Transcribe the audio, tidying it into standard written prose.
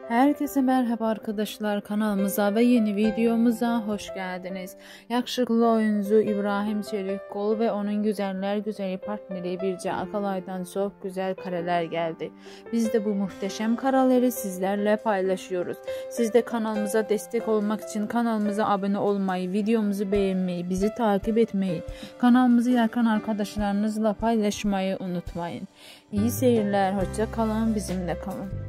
Herkese merhaba arkadaşlar, kanalımıza ve yeni videomuza hoş geldiniz. Yakışıklı oyuncu İbrahim Çelikkol ve onun güzeller güzeli partneri Birce Akalay'dan çok güzel kareler geldi. Biz de bu muhteşem kareleri sizlerle paylaşıyoruz. Siz de kanalımıza destek olmak için kanalımıza abone olmayı, videomuzu beğenmeyi, bizi takip etmeyi, kanalımızı yakın arkadaşlarınızla paylaşmayı unutmayın. İyi seyirler, hoşça kalın, bizimle kalın.